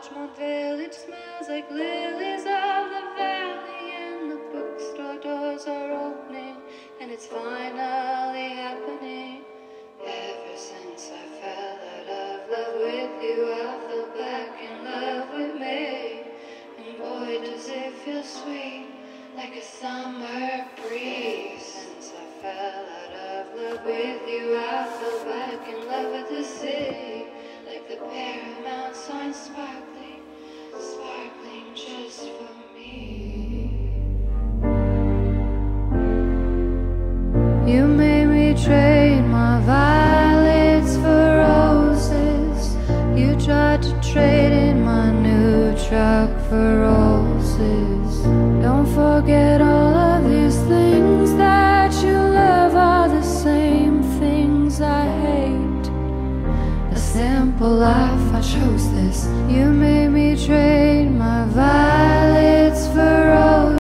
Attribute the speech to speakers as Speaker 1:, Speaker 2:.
Speaker 1: Larchmont Village smells like lilies of the valley, and the bookstore doors are opening, and it's finally happening. Ever since I fell out of love with you, I fell back in love with me. And boy, does it feel sweet, like a summer breeze. Since I fell out of love with you, I fell back in love with the city, like the Paramount sign sparkling, sparkling just for me. You made me trade my violets for roses. You tried to trade in my new truck for roses. Don't forget all of these things that you love are the same things I hate. A simple life, I chose this. You made